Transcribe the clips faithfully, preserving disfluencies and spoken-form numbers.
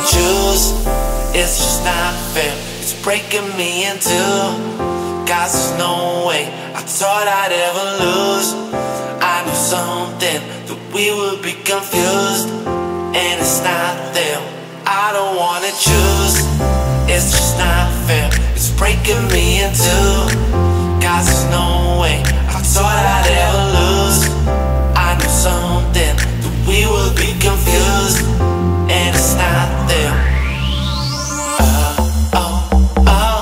choose. It's just not fair, it's breaking me in two. Cause there's no way I thought I'd ever lose. I knew something, that we would be confused, and it's not there. I don't wanna choose. It's just not fair, it's breaking me in two. Cause there's no way I thought I'd ever lose. I knew something, that we would be confused, and it's not there. Uh, oh, oh.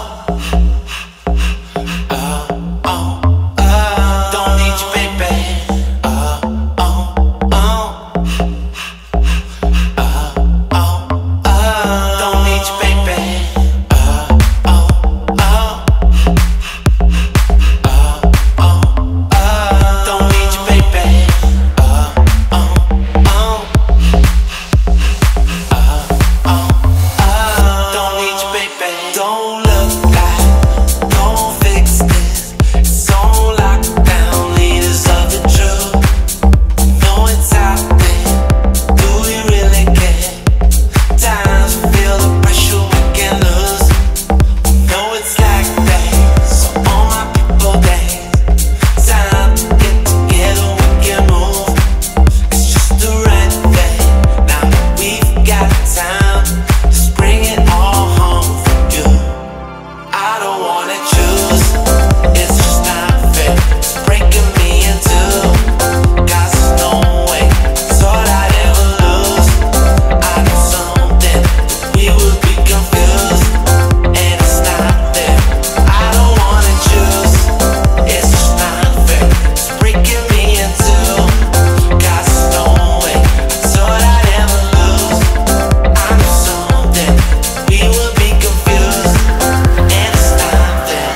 Uh, oh, oh. Don't need you, baby. Uh, oh, oh. Uh, oh, oh. Don't need you, baby. Uh, oh, oh. Uh, oh, oh. Don't need you, baby. Uh, oh, oh. Uh, oh, oh. Don't need you, baby. Don't look like, don't fix this. It's on lockdown, leaders of the truth. Know it's out there, do we really care? Times we feel the pressure we can lose. We know it's like that, so all my people dance. Time to get together, we can move. It's just the right thing. Now that we've got time, just bring it all home for you. I don't wanna choose. It's just not fair, it's breaking me in two. Cause there's no way I thought I'd ever lose. I knew something, that we would be confused, and it's not there. I don't wanna choose. It's just not fair, it's breaking me in two. Cause there's no way I thought I'd ever lose. I knew something, that we would be confused, and it's not there.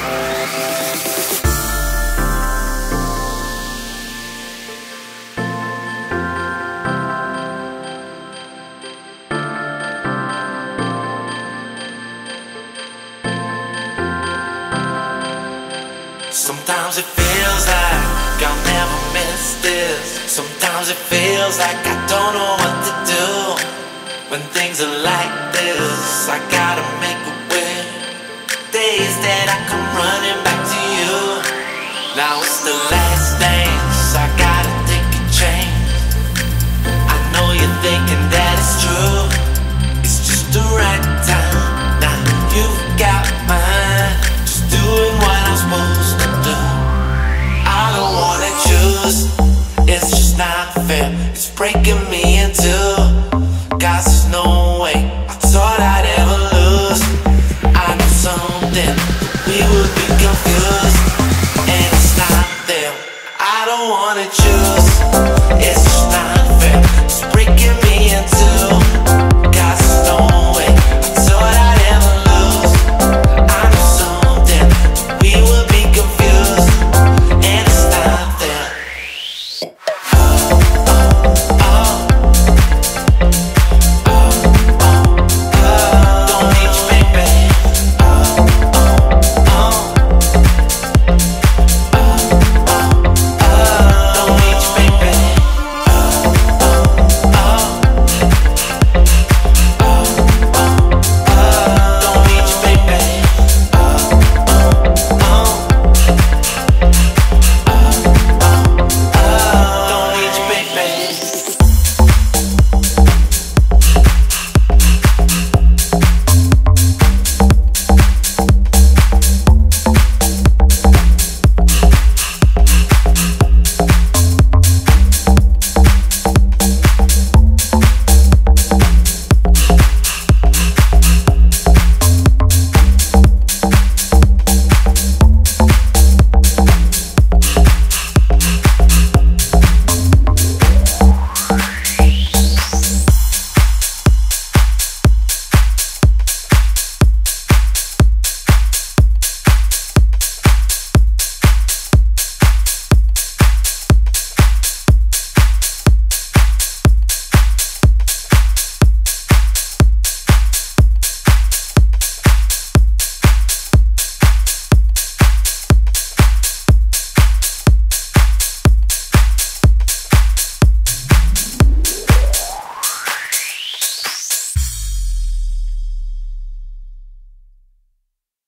Sometimes it feels like I'll never miss this. Sometimes it feels like I don't know what to do. When things are like this, I gotta make a way. Days that I come running back to you. Now it's the last dance, I gotta take a chance. I know you're thinking that it's true. It's just the right time. Now you've got mine, just doing what I'm supposed to do. I don't wanna choose. It's just not fair, it's breaking me in two. Cause there's no